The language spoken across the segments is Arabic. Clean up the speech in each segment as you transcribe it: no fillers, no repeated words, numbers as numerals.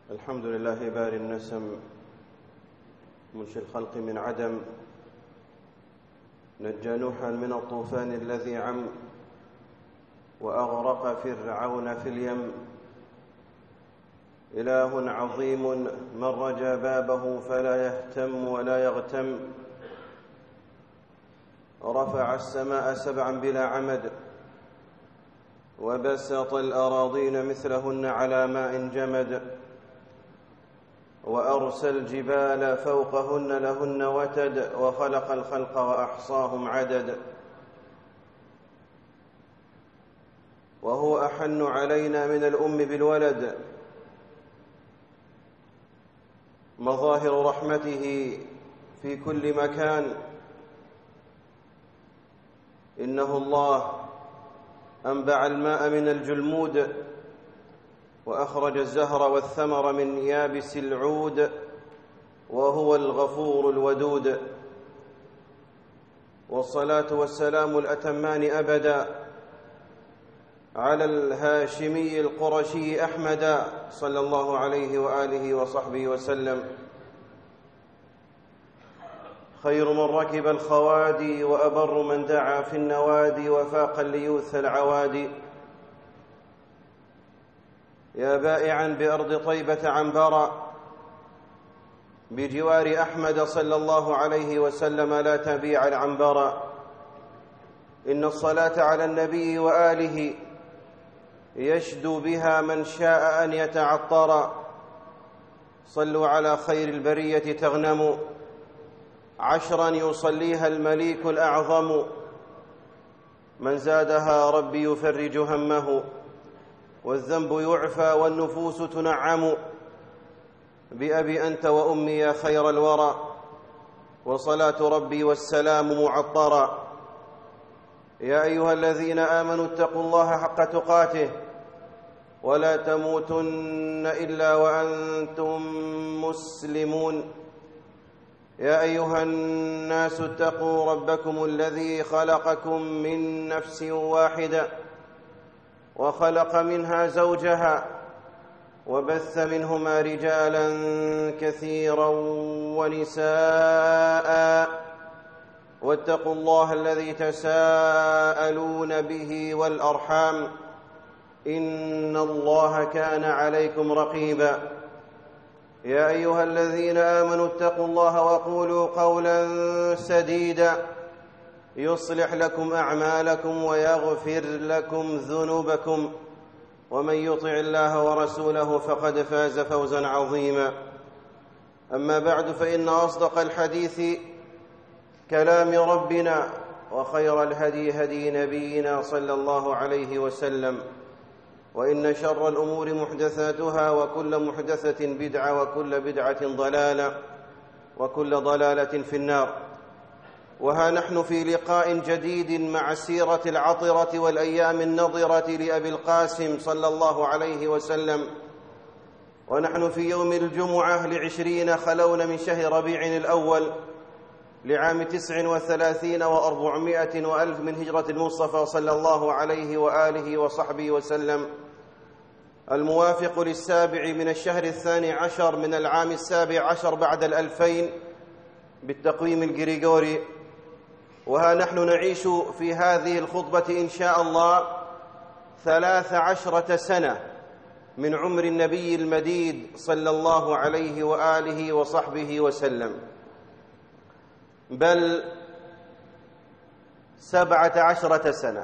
الحمد لله باري النسم منشي الخلق من عدم، نجى نوحا من الطوفان الذي عم وأغرق فرعون في اليم. إله عظيم من رجا بابه فلا يهتم ولا يغتم، رفع السماء سبعا بلا عمد وبسط الأراضين مثلهن على ماء جمد، وأرسى الجبال فوقهن لهن وتد، وخلق الخلق وأحصاهم عدد. وهو أحن علينا من الأم بالولد، مظاهر رحمته في كل مكان. إنه الله أنبع الماء من الجلمود، وأخرج الزهر والثمر من يابس العود، وهو الغفور الودود. والصلاة والسلام الأتمان أبدا على الهاشمي القرشي أحمد، صلى الله عليه وآله وصحبه وسلم. خير من ركب الخوادي، وأبر من دعا في النوادي، وفاق ليوث العوادي. يا بائعا بأرض طيبة عنبرا، بجوار أحمد صلى الله عليه وسلم لا تبيع العنبرا. إن الصلاة على النبي وآله يشدو بها من شاء أن يتعطر. صلوا على خير البرية تغنموا، عشرا يصليها المليك الأعظم. من زادها ربي يفرج همه، والذنب يعفى والنفوس تنعم. بأبي أنت وأمي يا خير الورى، وصلاة ربي والسلام معطرا. يا أيها الذين آمنوا اتقوا الله حق تقاته، ولا تموتن إلا وأنتم مسلمون. يا أيها الناس اتقوا ربكم الذي خلقكم من نفس واحدة، وخلق منها زوجها، وبث منهما رجالا كثيرا ونساء. واتقوا الله الذي تساءلون به والأرحام، إن الله كان عليكم رقيبا. يا أيها الذين آمنوا اتقوا الله وقولوا قولا سديدا، يصلح لكم أعمالكم ويغفر لكم ذنوبكم، ومن يطع الله ورسوله فقد فاز فوزا عظيما. أما بعد، فإن أصدق الحديث كلام ربنا، وخير الهدي هدي نبينا صلى الله عليه وسلم. وإن شر الأمور محدثاتها، وكل محدثة بدعة، وكل بدعة ضلالة، وكل ضلالة في النار. وها نحن في لقاء جديد مع السيرة العطرة والأيام النضرة لأبي القاسم صلى الله عليه وسلم. ونحن في يوم الجمعة ل20 خلون من شهر ربيع الأول لعام 39 و400 وألف من هجرة المصطفى صلى الله عليه وآله وصحبه وسلم، الموافق للسابع من الشهر 12 من العام 17 بعد 2000 بالتقويم الجريجوري. وها نحن نعيش في هذه الخطبة إن شاء الله 13 سنة من عمر النبي المديد صلى الله عليه وآله وصحبه وسلم، بل 17 سنة.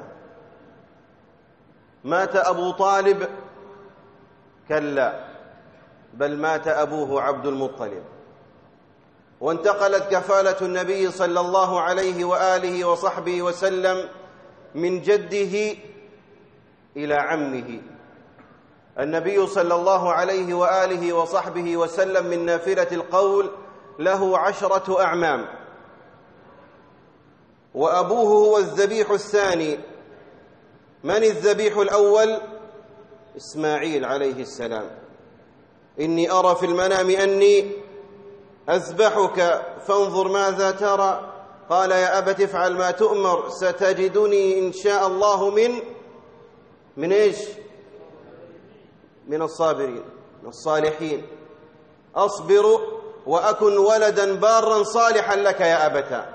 مات أبو طالب؟ كلا، بل مات أبوه عبد المطلب. وانتقلت كفالة النبي صلى الله عليه وآله وصحبه وسلم من جده إلى عمه. النبي صلى الله عليه وآله وصحبه وسلم من نافلة القول له 10 أعمام، وأبوه هو الذبيح الثاني. من الذبيح الأول؟ إسماعيل عليه السلام. إني أرى في المنام أني أذبحك فانظر ماذا ترى. قال يا أبت افعل ما تؤمر، ستجدني إن شاء الله من إيش؟ من الصابرين. الصالحين: أصبر وأكن ولدا بارا صالحا لك يا أبتاه.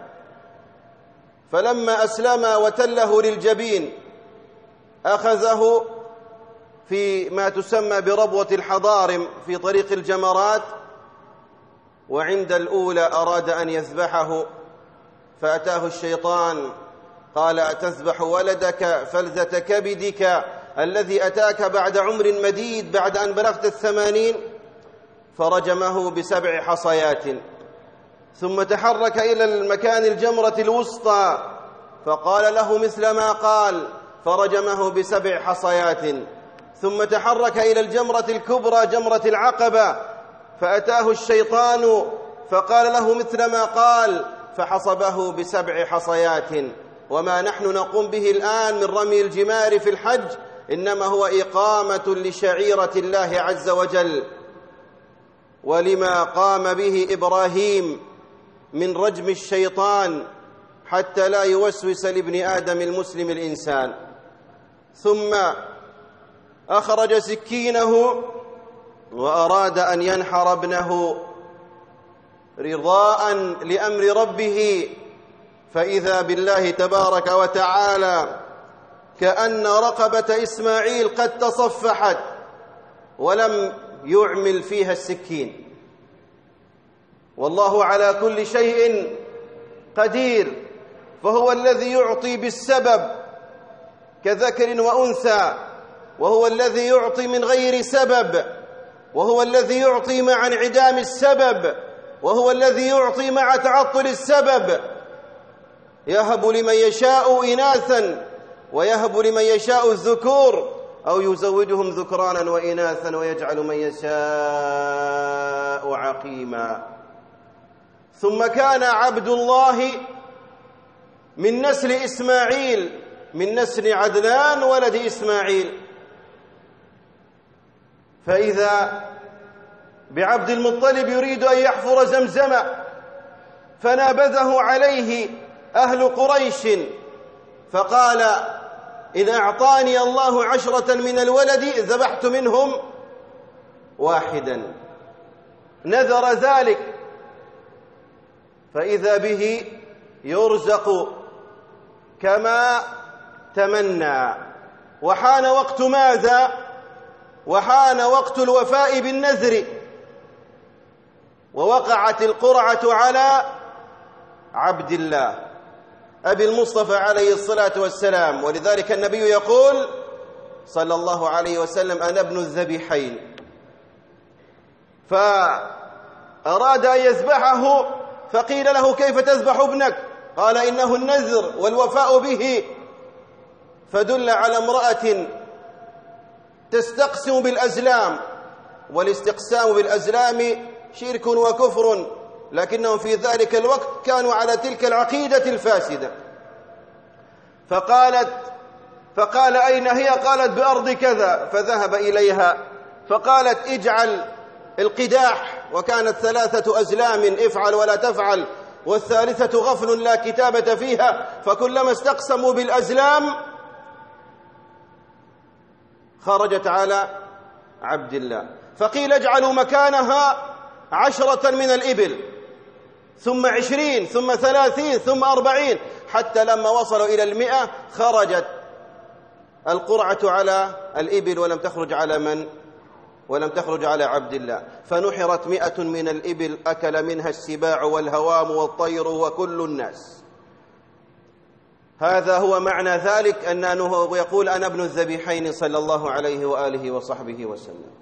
فلما أسلم وتله للجبين أخذه في ما تسمى بربوة الحضارم في طريق الجمرات، وعند الأولى أراد أن يذبحه فأتاه الشيطان قال: أتذبح ولدك فلذة كبدك الذي أتاك بعد عمر مديد بعد أن بلغت 80؟ فرجمه ب7 حصيات، ثم تحرك إلى المكان الجمرة الوسطى فقال له مثل ما قال، فرجمه ب7 حصيات، ثم تحرك إلى الجمرة الكبرى جمرة العقبة فأتاه الشيطان فقال له مثل ما قال، فحصبه ب7 حصيات. وما نحن نقوم به الآن من رمي الجمار في الحج إنما هو إقامة لشعيرة الله عز وجل، ولما قام به إبراهيم من رجم الشيطان حتى لا يوسوس لابن آدم المسلم الإنسان. ثم أخرج سكينه وأراد أن ينحر ابنه رضاء لأمر ربه، فإذا بالله تبارك وتعالى كأن رقبة إسماعيل قد تصفحت ولم يعمل فيها السكين. والله على كل شيء قدير، فهو الذي يعطي بالسبب كذكر وأنثى، وهو الذي يعطي من غير سبب، وهو الذي يعطي مع انعدام السبب، وهو الذي يعطي مع تعطل السبب. يهب لمن يشاء إناثا ويهب لمن يشاء الذكور أو يزوجهم ذكرانا وإناثا ويجعل من يشاء عقيما. ثم كان عبد الله من نسل إسماعيل، من نسل عدنان ولد إسماعيل، فإذا بعبد المطلب يريد أن يحفر زمزم فنابذه عليه أهل قريش فقال: إن أعطاني الله 10 من الولد ذبحت منهم 1. نذر ذلك، فإذا به يرزق كما تمنى. وحان وقت ماذا؟ وحان وقت الوفاء بالنذر، ووقعت القرعة على عبد الله أبي المصطفى عليه الصلاة والسلام. ولذلك النبي يقول صلى الله عليه وسلم: أنا ابن الذبيحين. فأراد أن يذبحه فقيل له: كيف تذبح ابنك؟ قال: إنه النذر والوفاء به. فدل على امرأة تستقسم بالأزلام، والاستقسام بالأزلام شرك وكفر، لكنهم في ذلك الوقت كانوا على تلك العقيدة الفاسدة. فقال: أين هي؟ قالت: بأرض كذا. فذهب إليها فقالت: اجعل القداح، وكانت 3 أزلام افعل ولا تفعل، والثالثة غفل لا كتابة فيها، فكلما استقسموا بالأزلام خرجت على عبد الله. فقيل: اجعلوا مكانها 10 من الإبل، ثم 20، ثم 30، ثم 40، حتى لما وصلوا إلى 100 خرجت القرعة على الإبل ولم تخرج على من؟ ولم تخرج على عبد الله. فنحرت 100 من الإبل أكل منها السباع والهوام والطير وكل الناس. هذا هو معنى ذلك أنه يقول: أنا ابن الذبيحين صلى الله عليه وآله وصحبه وسلم.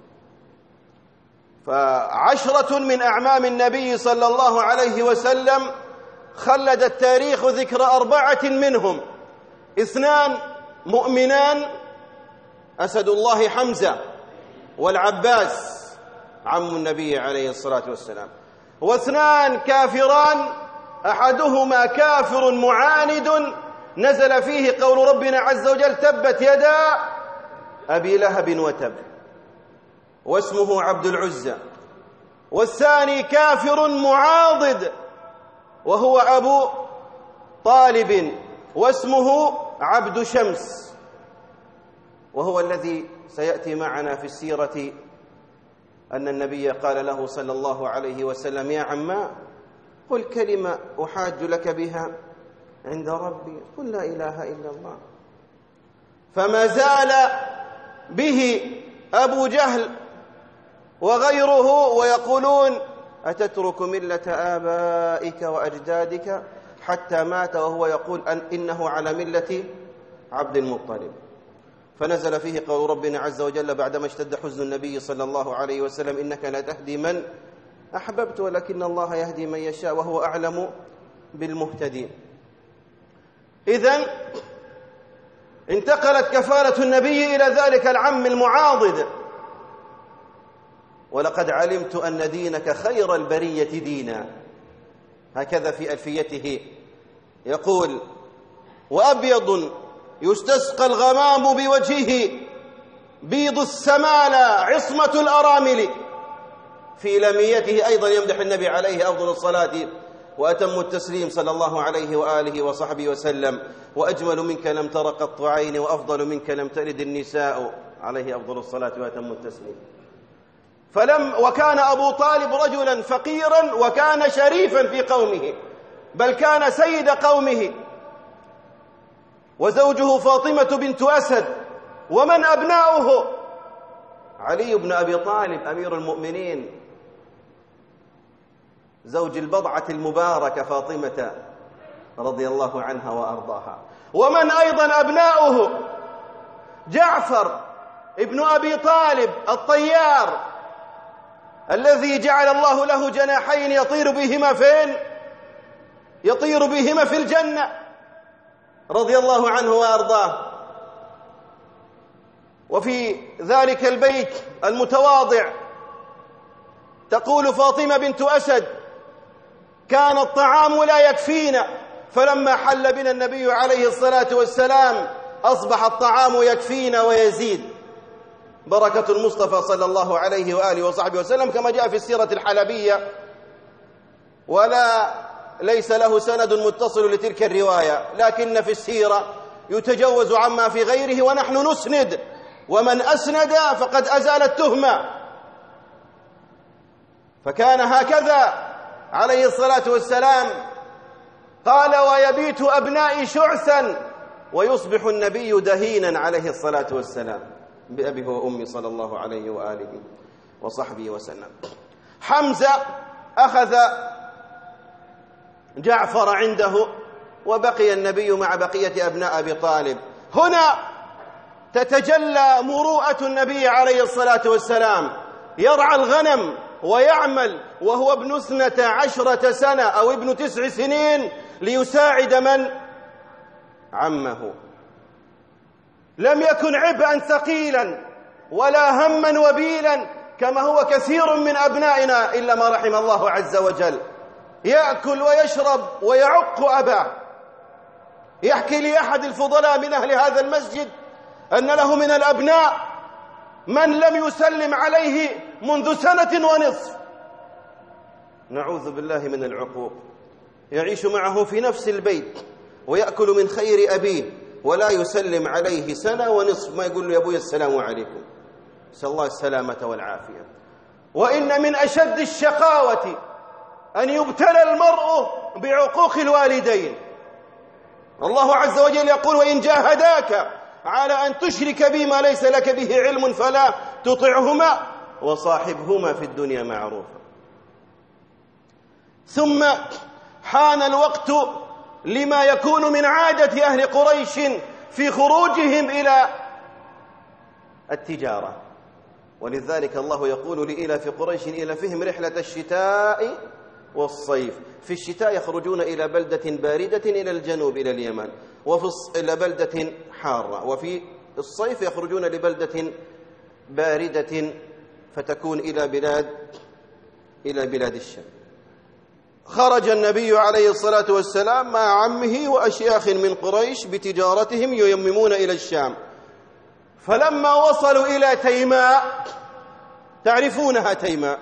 ف10 من أعمام النبي صلى الله عليه وسلم خلد التاريخ ذكر 4 منهم: 2 مؤمنان، أسد الله حمزة والعباس عم النبي عليه الصلاة والسلام، و2 كافران، أحدهما كافر معاند نزل فيه قول ربنا عز وجل: تبت يدا أبي لهب وتب، واسمه عبد العزى. والثاني كافر معاضد وهو أبو طالب، واسمه عبد شمس، وهو الذي سيأتي معنا في السيرة أن النبي قال له صلى الله عليه وسلم: يا عما، قل كلمة أحاج لك بها عند ربي، قل لا إله إلا الله. فما زال به أبو جهل وغيره ويقولون: أتترك ملة آبائك وأجدادك، حتى مات وهو يقول إنه على ملة عبد المطلب. فنزل فيه قول ربنا عز وجل بعدما اشتد حزن النبي صلى الله عليه وسلم: إنك لا تهدي من أحببت ولكن الله يهدي من يشاء وهو أعلم بالمهتدين. إذن انتقلت كفالة النبي إلى ذلك العم المعاضد: ولقد علمت أن دينك خير البرية دينا. هكذا في ألفيته يقول: وأبيض يستسقى الغمام بوجهه، بيض السمالى عصمة الأرامل. في لميته أيضا يمدح النبي عليه أفضل الصلاة وأتم التسليم صلى الله عليه وآله وصحبه وسلم: وأجمل منك لم تر قط عين، وأفضل منك لم تلد النساء، عليه أفضل الصلاة وأتم التسليم. وكان أبو طالب رجلا فقيرا، وكان شريفا في قومه، بل كان سيد قومه، وزوجه فاطمة بنت أسد. ومن أبناؤه؟ علي بن أبي طالب أمير المؤمنين، زوج البضعة المباركة فاطمة رضي الله عنها وأرضاها. ومن أيضا أبناؤه؟ جعفر ابن أبي طالب الطيار، الذي جعل الله له جناحين يطير بهما فين؟ يطير بهما في الجنة، رضي الله عنه وأرضاه. وفي ذلك البيت المتواضع تقول فاطمة بنت أسد: كان الطعام لا يكفينا، فلما حل بنا النبي عليه الصلاة والسلام أصبح الطعام يكفينا ويزيد. بركة المصطفى صلى الله عليه وآله وصحبه وسلم، كما جاء في السيرة الحلبية، ليس له سند متصل لتلك الرواية، لكن في السيرة يتجوز عما في غيره، ونحن نسند، ومن أسند فقد أزال التهمة. فكان هكذا عليه الصلاة والسلام، قال: ويبيت أبنائي شعثا، ويصبح النبي دهينا عليه الصلاة والسلام، بأبي وأمي صلى الله عليه وآله وصحبه وسلم. حمزة أخذ جعفر عنده، وبقي النبي مع بقية أبناء أبي طالب. هنا تتجلى مروءة النبي عليه الصلاة والسلام، يرعى الغنم ويعمل وهو ابن 12 سنة أو ابن 9 سنين ليساعد من؟ عمه. لم يكن عبئا ثقيلا ولا هما وبيلا كما هو كثير من أبنائنا إلا ما رحم الله عز وجل، يأكل ويشرب ويعق أباه. يحكي لي أحد الفضلاء من أهل هذا المسجد أن له من الأبناء من لم يسلم عليه منذ 1.5 سنة. نعوذ بالله من العقوق. يعيش معه في نفس البيت ويأكل من خير أبيه ولا يسلم عليه 1.5 سنة، ما يقول له: يا أبوي السلام عليكم. نسأل الله السلامة والعافية. وإن من أشد الشقاوة أن يبتلى المرء بعقوق الوالدين. الله عز وجل يقول: وإن جاهداك على أن تشرك بي ما ليس لك به علم فلا تطعهما وصاحبهما في الدنيا معروفا. ثم حان الوقت لما يكون من عادة أهل قريش في خروجهم إلى التجارة، ولذلك الله يقول: لإيلاف قريش إيلافهم رحلة الشتاء والصيف. في الشتاء يخرجون إلى بلدة باردة إلى الجنوب إلى اليمن، إلى بلدة حارة، وفي الصيف يخرجون لبلدة باردة فتكون إلى بلاد الشام. خرج النبي عليه الصلاة والسلام مع عمه وأشياخ من قريش بتجارتهم ييممون إلى الشام. فلما وصلوا إلى تيماء، تعرفونها تيماء،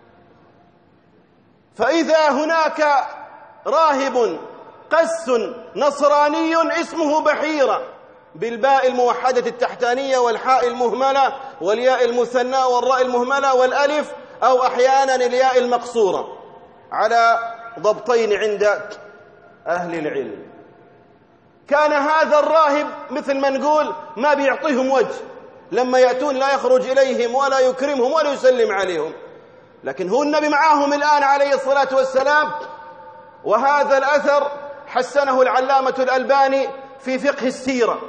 فإذا هناك راهب قس نصراني اسمه بحيرة، بالباء الموحدة التحتانية والحاء المهملة والياء المثنى والراء المهملة والألف أو أحيانا الياء المقصورة على ضبطين عند أهل العلم. كان هذا الراهب مثل ما نقول ما بيعطيهم وجه، لما يأتون لا يخرج إليهم ولا يكرمهم ولا يسلم عليهم، لكن هو النبي معهم الآن عليه الصلاة والسلام. وهذا الأثر حسنه العلامة الألباني في فقه السيرة،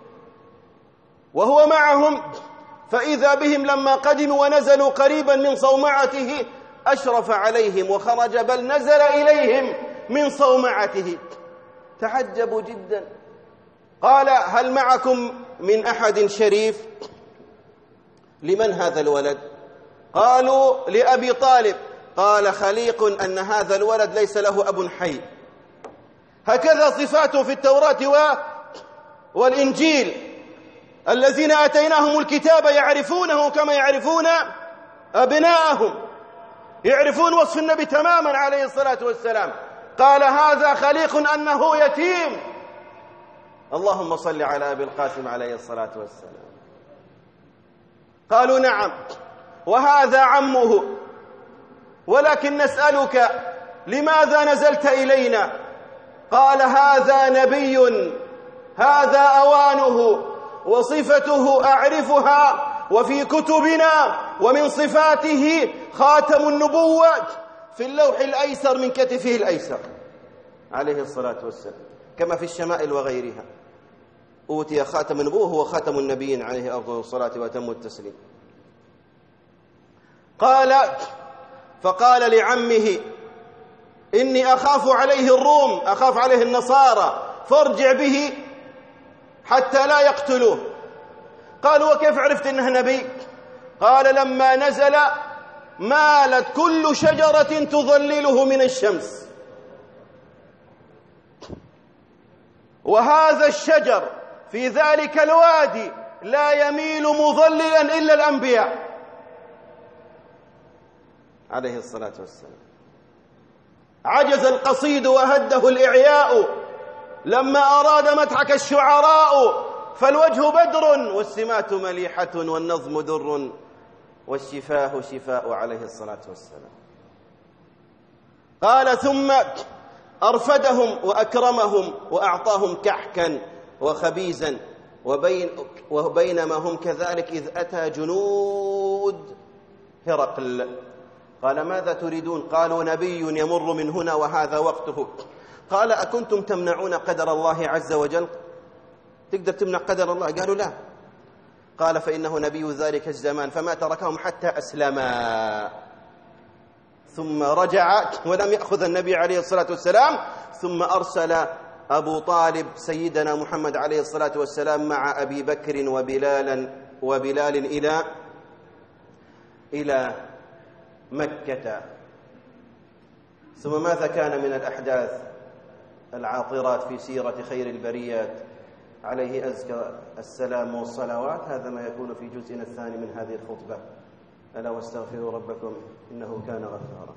وهو معهم فإذا بهم لما قدموا ونزلوا قريبا من صومعته أشرف عليهم وخرج بل نزل إليهم من صومعته، تعجبوا جدا. قال: هل معكم من أحد شريف؟ لمن هذا الولد؟ قالوا: لأبي طالب. قال: خليق أن هذا الولد ليس له أب حي. هكذا صفاته في التوراة والإنجيل. الذين آتيناهم الكتاب يعرفونه كما يعرفون أبناءهم، يعرفون وصف النبي تماما عليه الصلاة والسلام. قال: هذا خليق أنه يتيم. اللهم صل على أبي القاسم عليه الصلاة والسلام. قالوا: نعم، وهذا عمه، ولكن نسألك لماذا نزلت إلينا؟ قال: هذا نبي، هذا أوانه، وصفته أعرفها، وفي كتبنا ومن صفاته خاتم النبوة في اللوح الأيسر من كتفه الأيسر عليه الصلاة والسلام، كما في الشمائل وغيرها. أوتي خاتم النبوة، هو خاتم النبيين عليه أفضل الصلاة وأتم التسليم. فقال لعمه: إني أخاف عليه الروم، أخاف عليه النصارى، فارجع به حتى لا يقتلوه. قالوا: وكيف عرفت إنه نبي؟ قال: لما نزل مالت كل شجرة تظلله من الشمس، وهذا الشجر في ذلك الوادي لا يميل مظللا إلا الأنبياء عليه الصلاة والسلام. عجز القصيد وهده الإعياء لما أراد مدحك الشعراء، فالوجه بدر والسمات مليحة والنظم در والشفاه شفاء عليه الصلاة والسلام. قال: ثم أرفدهم وأكرمهم وأعطاهم كحكا وخبيزا، وبينما هم كذلك إذ أتى جنود هرقل. قال: ماذا تريدون؟ قالوا: نبي يمر من هنا وهذا وقته. قال: أكنتم تمنعون قدر الله عز وجل؟ تقدر تمنع قدر الله؟ قالوا: لا. قال: فإنه نبي ذلك الزمان، فما تركهم حتى أسلما. ثم رجع ولم يأخذ النبي عليه الصلاة والسلام، ثم أرسل أبو طالب سيدنا محمد عليه الصلاة والسلام مع أبي بكر وبلال إلى مكة. ثم ماذا كان من الأحداث العاطرات في سيرة خير البريات عليه أزكى السلام والصلوات؟ هذا ما يكون في جزءنا الثاني من هذه الخطبة. ألا واستغفروا ربكم إنه كان غفارا.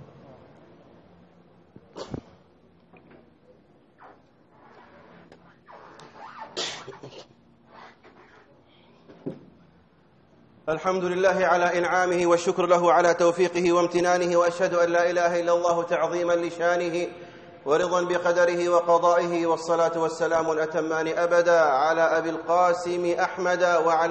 الحمد لله على إنعامه والشكر له على توفيقه وامتنانه، وأشهد أن لا إله إلا الله تعظيما لشانه ورضا بقدره وقضائه، والصلاة والسلام الأتمان أبدا على أبي القاسم أحمد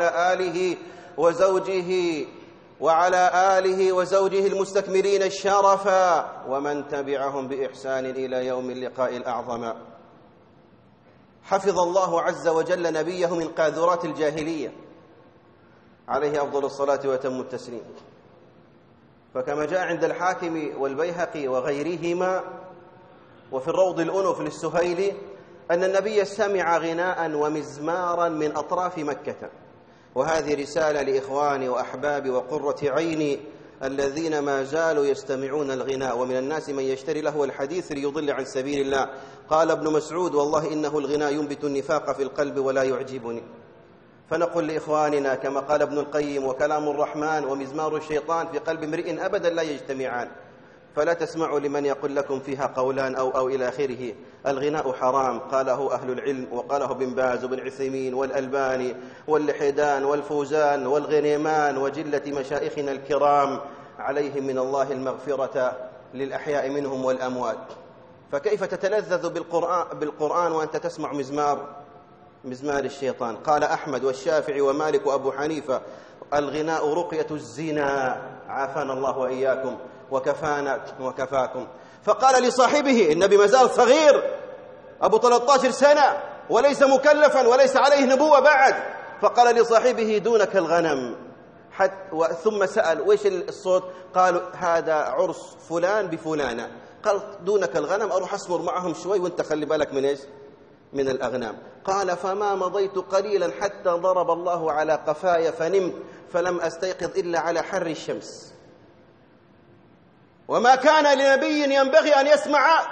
وعلى آله وزوجه المستكملين الشرفا، ومن تبعهم بإحسان إلى يوم اللقاء الأعظم. حفظ الله عز وجل نبيه من قاذورات الجاهلية عليه أفضل الصلاة وأتم التسليم. فكما جاء عند الحاكم والبيهقي وغيرهما وفي الروض الأنف للسهيلي أن النبي سمع غناء ومزمارا من أطراف مكة. وهذه رسالة لإخواني وأحبابي وقرة عيني الذين ما زالوا يستمعون الغناء، ومن الناس من يشتري له الحديث ليضل عن سبيل الله. قال ابن مسعود: والله إنه الغناء ينبت النفاق في القلب ولا يعجبني. فنقول لإخواننا كما قال ابن القيم: وكلام الرحمن ومزمار الشيطان في قلب امرئ أبدا لا يجتمعان، فلا تسمعوا لمن يقول لكم فيها قولان أو إلى آخره. الغناء حرام، قاله أهل العلم، وقاله بن باز وبن عثيمين والألباني واللحدان والفوزان والغنيمان وجلة مشايخنا الكرام عليهم من الله المغفرة للأحياء منهم والأموات. فكيف تتلذذ بالقرآن وأنت تسمع مزمار الشيطان؟ قال أحمد والشافعي ومالك وأبو حنيفة: الغناء رقية الزنا، عافانا الله وإياكم وكفانا وكفاكم. فقال لصاحبه، النبي مازال صغير أبو 13 سنة وليس مكلفا وليس عليه نبوة بعد، فقال لصاحبه: دونك الغنم. ثم سأل: ويش الصوت؟ قالوا: هذا عرس فلان بفلانة. قال: دونك الغنم، أروح أسمر معهم شوي وانت خلي بالك من إيش؟ من الأغنام. قال: فما مضيت قليلا حتى ضرب الله على قفاي فنمت، فلم أستيقظ إلا على حر الشمس. وما كان لنبي ينبغي أن يسمع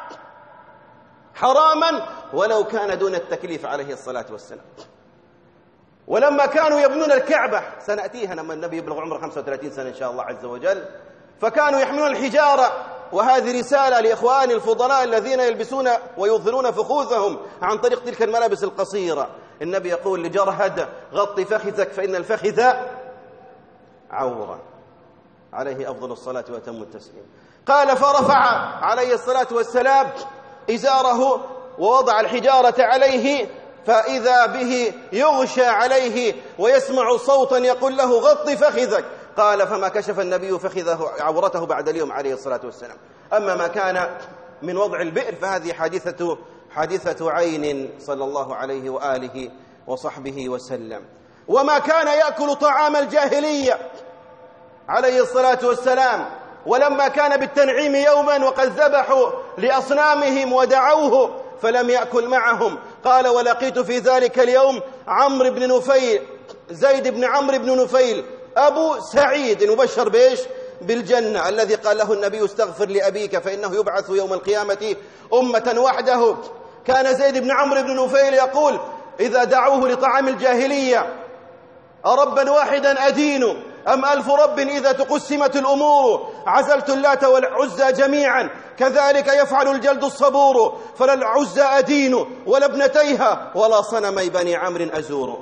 حراما ولو كان دون التكليف عليه الصلاة والسلام. ولما كانوا يبنون الكعبة، سنأتيها لما النبي يبلغ عمره 35 سنة إن شاء الله عز وجل، فكانوا يحملون الحجارة. وهذه رسالة لإخواني الفضلاء الذين يلبسون ويظهرون فخوذهم عن طريق تلك الملابس القصيرة. النبي يقول لجرهد: غط فخذك فإن الفخذ عورة، عليه أفضل الصلاة وأتم التسليم. قال: فرفع عليه الصلاة والسلام إزاره ووضع الحجارة عليه، فإذا به يغشى عليه ويسمع صوتا يقول له: غط فخذك. قال: فما كشف النبي فخذه عورته بعد اليوم عليه الصلاة والسلام. أما ما كان من وضع البئر فهذه حادثة عين صلى الله عليه وآله وصحبه وسلم. وما كان يأكل طعام الجاهلية عليه الصلاة والسلام. ولما كان بالتنعيم يوما وقد ذبحوا لأصنامهم ودعوه فلم يأكل معهم، قال: ولقيت في ذلك اليوم عمرو بن نفيل، زيد بن عمرو بن نفيل أبو سعيد المبشر بإيش؟ بالجنة، الذي قال له النبي: استغفر لأبيك فإنه يبعث يوم القيامة أمة وحده. كان زيد بن عمرو بن نفيل يقول إذا دعوه لطعام الجاهلية: أربا واحدا أدين أم 1000 رب إذا تقسمت الأمور؟ عزلت اللات والعزى جميعا، كذلك يفعل الجلد الصبور، فلا العزى أدين ولا ابنتيها ولا صنمي بني عمرو أزور،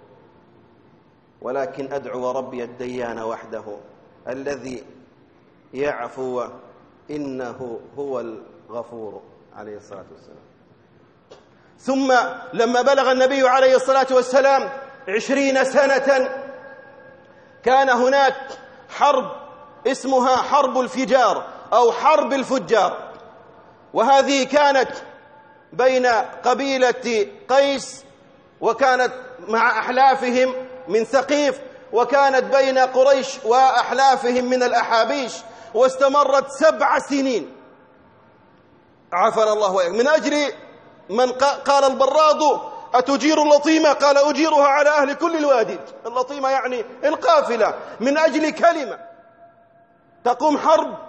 ولكن أدعو ربي الديان وحده الذي يعفو إنه هو الغفور عليه الصلاة والسلام. ثم لما بلغ النبي عليه الصلاة والسلام 20 سنة كان هناك حرب اسمها حرب الفجار أو حرب الفجار، وهذه كانت بين قبيلة قيس وكانت مع أحلافهم من ثقيف، وكانت بين قريش وأحلافهم من الأحابيش، واستمرت 7 سنين عافانا الله وإياك. من أجل من قال البراد: أتجير اللطيمة؟ قال: أجيرها على أهل كل الوادي. اللطيمة يعني القافلة. من أجل كلمة تقوم حرب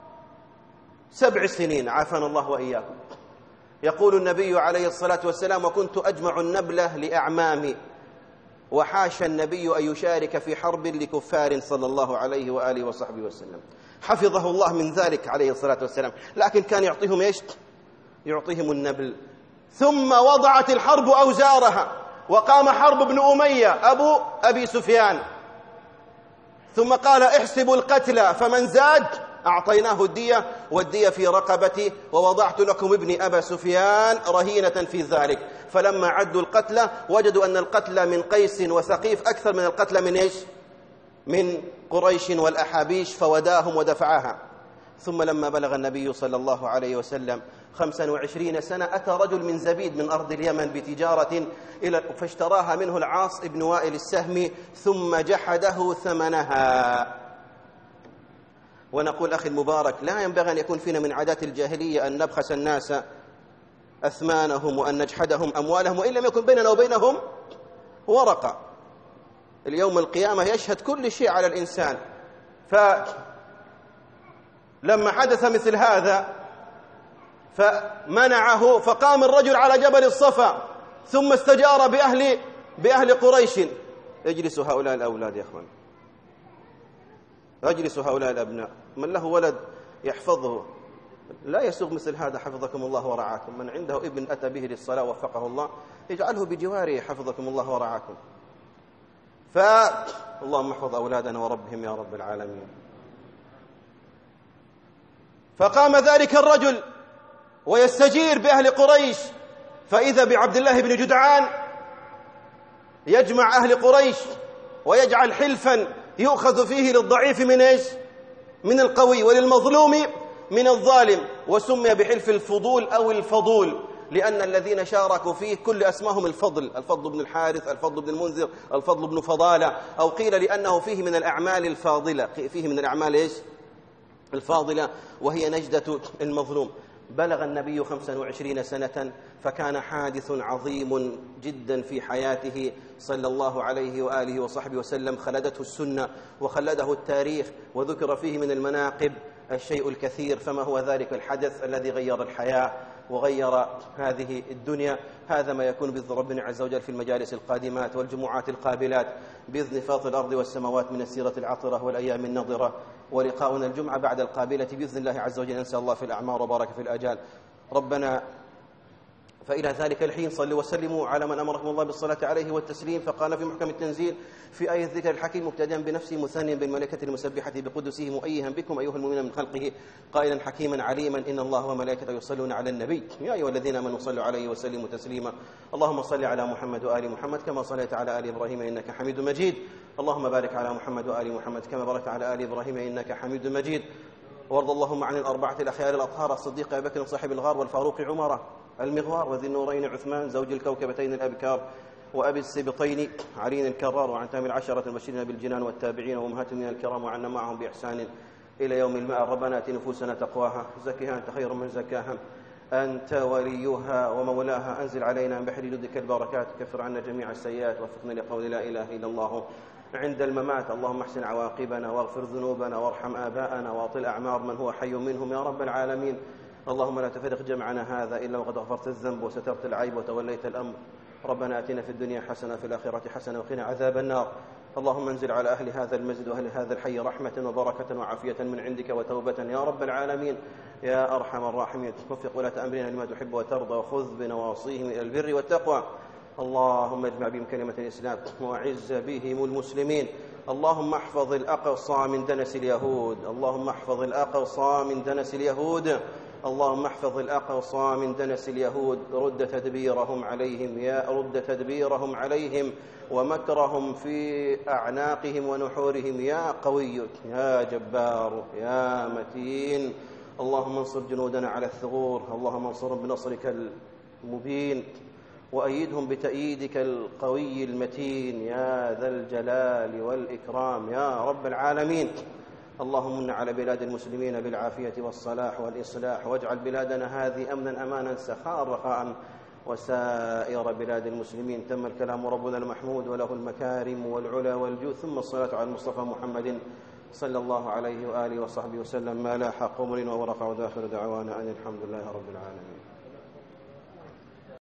7 سنين عافانا الله وإياكم. يقول النبي عليه الصلاة والسلام: وكنت أجمع النبلة لأعمامي، وحاش النبي أن يشارك في حرب لكفار صلى الله عليه وآله وصحبه وسلم. حفظه الله من ذلك عليه الصلاة والسلام، لكن كان يعطيهم إيش؟ يعطيهم النبل. ثم وضعت الحرب أوزارها، وقام حرب بن أمية أبو أبي سفيان، ثم قال: احسبوا القتلى فمن زاد أعطيناه الدية، والدية في رقبتي، ووضعت لكم ابن أبا سفيان رهينة في ذلك. فلما عدوا القتلى وجدوا أن القتلى من قيس وثقيف أكثر من القتلى من إيش؟ من قريش والأحابيش، فوداهم ودفعها. ثم لما بلغ النبي صلى الله عليه وسلم 25 سنة أتى رجل من زبيد من أرض اليمن بتجارة فاشتراها منه العاص بن وائل السهمي، ثم جحده ثمنها. ونقول أخي المبارك: لا ينبغي أن يكون فينا من عادات الجاهلية أن نبخس الناس أثمانهم وأن نجحدهم أموالهم، وإن لم يكن بيننا وبينهم ورقة. اليوم القيامة يشهد كل شيء على الإنسان. فلما حدث مثل هذا فمنعه، فقام الرجل على جبل الصفا ثم استجار بأهل قريش. اجلسوا هؤلاء الأولاد يا أخوان، اجلسوا هؤلاء الأبناء، من له ولد يحفظه لا يسوغ مثل هذا حفظكم الله ورعاكم. من عنده ابن أتى به للصلاة وفقه الله اجعله بجواره حفظكم الله ورعاكم. فاللهم احفظ أولادنا وربهم يا رب العالمين. فقام ذلك الرجل ويستجير بأهل قريش، فإذا بعبد الله بن جدعان يجمع أهل قريش ويجعل حلفا يؤخذ فيه للضعيف من إيش؟ من القوي، وللمظلوم من الظالم، وسمي بحلف الفضول أو الفضول، لأن الذين شاركوا فيه كل أسماهم الفضل، الفضل بن الحارث، الفضل بن المنذر، الفضل بن فضالة، أو قيل لأنه فيه من الأعمال الفاضلة، فيه من الأعمال إيش؟ الفاضلة، وهي نجدة المظلوم. بلغ النبي 25 سنة، فكان حادث عظيم جدا في حياته صلى الله عليه وآله وصحبه وسلم، خلدته السنة وخلده التاريخ، وذكر فيه من المناقب الشيء الكثير. فما هو ذلك الحدث الذي غير الحياة وغير هذه الدنيا؟ هذا ما يكون بإذن ربنا عز وجل في المجالس القادمات والجمعات القابلات بإذن فاطر الأرض والسماوات من السيرة العطرة والأيام النضرة، ولقاؤنا الجمعة بعد القابلة بإذن الله عز وجل. نسأل الله في الأعمار وبارك في الآجال. ربنا فإلى ذلك الحين صلوا وسلموا على من أمركم الله بالصلاة عليه والتسليم، فقال في محكم التنزيل في آية الذكر الحكيم مبتدئا بنفسه مثانيا بالملائكة المسبحة بقدسه مؤيها بكم أيها المؤمنون من خلقه قائلا حكيما عليما إن الله وملائكته يصلون على النبي يا أيها الذين آمنوا صلوا عليه وسلموا تسليما. اللهم صل على محمد وآل محمد كما صليت على آل إبراهيم إنك حميد مجيد. اللهم بارك على محمد وآل محمد كما باركت على آل إبراهيم إنك حميد مجيد. وارض اللهم عن الأربعة الأخيار الأطهار الصديق أبي بكر صاحب الغار والفاروق عمر المغوار وذي النورين عثمان زوج الكوكبتين الأبكار وأبي السبطين علي الكرار، وعن تام العشرة المبشرين بالجنان والتابعين وأمهاتنا الكرام وعنا معهم بإحسان إلى يوم المآل. ربنا آت نفوسنا تقواها زكها أنت خير من زكاها أنت وليها ومولاها. أنزل علينا من بحر جودك البركات، كفر عنا جميع السيئات، وفقنا لقول لا إله إلا الله عند الممات. اللهم احسن عواقبنا واغفر ذنوبنا وارحم آباءنا وأطل أعمار من هو حي منهم يا رب العالمين. اللهم لا تفرق جمعنا هذا إلا وقد غفرت الذنب وسترت العيب وتوليت الأمر. ربنا آتنا في الدنيا حسنة في الآخرة حسنة وقنا عذاب النار. اللهم انزل على أهل هذا المسجد وأهل هذا الحي رحمة وبركة وعافية من عندك وتوبة يا رب العالمين يا أرحم الراحمين. وفق ولاة أمرنا لما تحب وترضى، وخذ بنواصيهم إلى البر والتقوى. اللهم اجمع بهم كلمة الإسلام وأعز بهم المسلمين. اللهم احفظ الأقصى من دنس اليهود، اللهم احفظ الأقصى من دنس اليهود، اللهم احفظ الأقصى من دنس اليهود. رد تدبيرهم عليهم ومكرهم في أعناقهم ونحورهم يا قوي يا جبار يا متين. اللهم انصر جنودنا على الثغور، اللهم انصرهم بنصرك المبين وأيدهم بتأييدك القوي المتين يا ذا الجلال والإكرام يا رب العالمين. اللهم من على بلاد المسلمين بالعافية والصلاح والإصلاح، واجعل بلادنا هذه أمنا أمانا سخاء رخاء وسائر بلاد المسلمين. تم الكلام ربنا المحمود وله المكارم والعلا والجود، ثم الصلاة على المصطفى محمد صلى الله عليه وآله وصحبه وسلم. ما لاح قمر وورقع، وداخل دعوانا أن الحمد لله رب العالمين.